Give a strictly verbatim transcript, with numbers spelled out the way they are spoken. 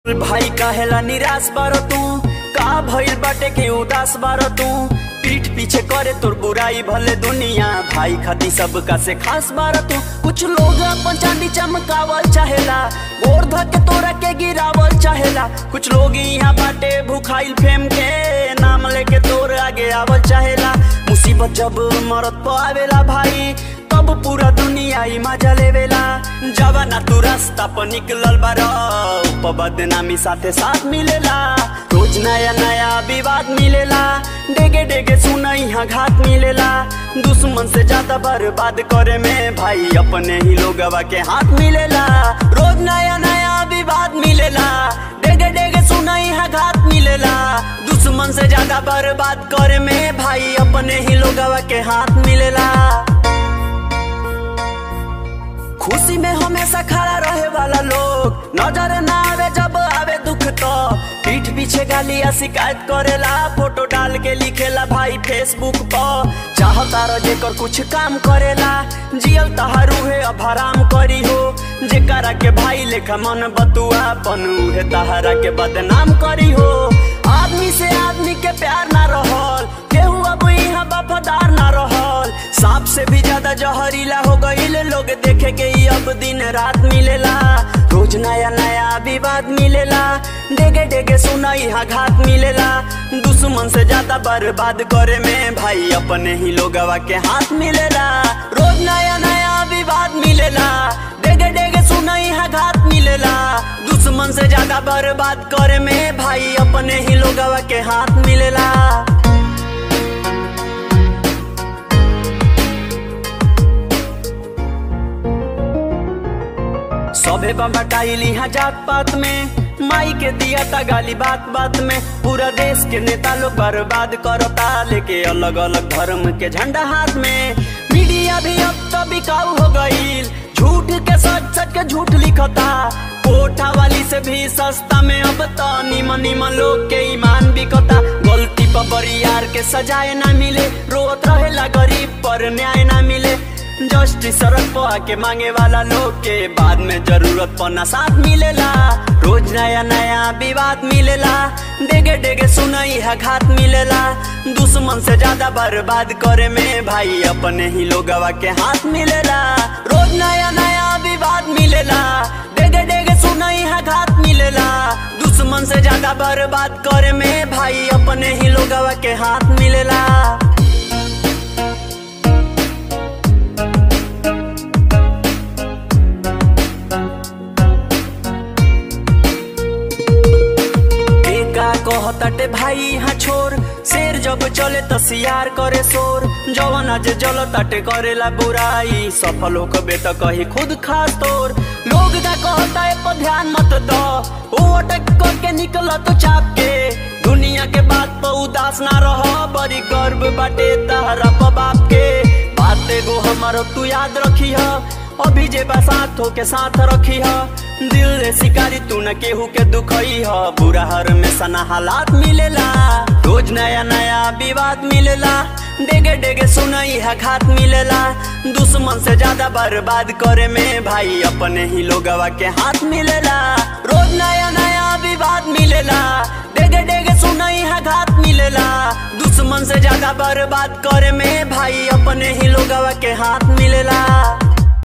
भाई काहेला निराश बारो तू का भइल बाटे के उदास बारो तू पीठ पीछे करे तोर बुराई भले दुनिया भाई खाती सबका से खास बारो तू। कुछ लोग अपन चांदी चमकावल चाहेला गोर धके तोरा के गिरावल चाहेला। कुछ लोग यहाँ बाटे भूखाइल फेम के नाम लेके तोर आगे आवल चाहेला। मुसीबत जब मरद पे आवेला भाई तब पूरा दुनिया ही मजा लेवेला। जब ना तू रास्ता पर निकलल बारा बदनामी साथे साथ मिलेला। रोज नया नया विवाद मिलेला डेगे डेगे सुना यहाँ घात मिलेला। दुश्मन से ज्यादा बर्बाद करे में भाई अपने ही लोगवा के हाथ मिलेला। रोज नया नया विवाद मिलेला डेगे डेगे सुना यहाँ घात मिलेला। दुश्मन से ज्यादा बर्बाद करे में भाई अपने ही लोगवा के हाथ मिलेला। खुशी में हमेशा खड़ा रहे वाला लोग नजर ना आवे जब आवे दुख तो पीठ पीछे गालिया शिकायत करेला। फोटो डाल के लिखेला भाई फेसबुक पर चाहता रह जेकर कुछ काम करेला। जियल तहारू है अब हराम करी हो जेकरा के भाई लेखा मन बतुआ पनु है तहारा के बदनाम करी हो। आदमी से आदमी के प्यार ना रहल केहू अब यहाँ वफादार ना रहल। सांप से भी ज्यादा जहरीला हो गईल लोग देखे के ही अब दिन रात मिलेला। रोज नया नया विवाद मिलेला डेगे डेगे सुना यहाँ घात मिलेला। दुश्मन से ज्यादा बर्बाद करे में भाई अपने ही लोगवा के हाथ मिलेला। रोज नया नया विवाद मिलेला डेगे डेगे सुना यहाँ घात मिलेला। दुश्मन से ज्यादा बर्बाद करे में भाई अपने ही लोगवा के हाथ मिलेला। सबे बम्बटाइल यहाँ जात पात में माई के दिया था गाली बात बात में। पूरा देश के नेता लोग बर्बाद करता लेके अलग अलग धर्म के झंडा हाथ में। मीडिया भी अब तो बिकाऊ हो गईल झूठ के सच सच के झूठ लिखता। कोठा वाली से भी सस्ता में अब तो निमन निमन लोग के ईमान बिकता। गलती पर बरियार के सजाए ना मिले रोत रहेला गरीब पर न्याय ना मिले। जस्टिस सड़क पर आके मांगे वाला लोग के बाद में जरूरत पना साथ मिलेला। रोज नया नया विवाद मिलेला डेगे डेगे सुना यहाँ घात मिलेला। दुश्मन से ज्यादा बर्बाद करे में भाई अपने ही लोगवा के हाथ मिलेला। रोज नया नया विवाद मिलेला डेगे डेगे सुना यहाँ घात मिलेला। दुश्मन से ज्यादा बर्बाद करे में भाई अपने ही लोगवा के हाथ मिलेला। कहताटे भाई यहाँ छोर शेर जब चले तो सियार करे शोर। जवन आज जल ताटे करेला बुराई सफल हो कबे तो कही खुद खास तोर। लोग का कहता है पर ध्यान मत दो वो अटक करके निकल तो चाप के। दुनिया के बात पर उदास ना रहो बड़ी गर्व बाटे तहरा बाप के। बाते गो हमारो तू याद रखी है अभी जे साथ हो के साथ रखी है। दिल रे शिकारी तू न केहू के दुखई है बुरा हर में सना हालात मिलेला। रोज नया नया विवाद मिलेला डेगे डेगे सुना यहाँ घात मिलेला। दुश्मन से ज्यादा बर्बाद करे में भाई अपने ही लोगवा के हाथ मिलेला। रोज नया नया विवाद मिलेला डेगे डेगे सुना यहाँ घात मिलेला। दुश्मन से ज्यादा बर्बाद करे में भाई अपने ही लोगवा के हाथ मिलेला।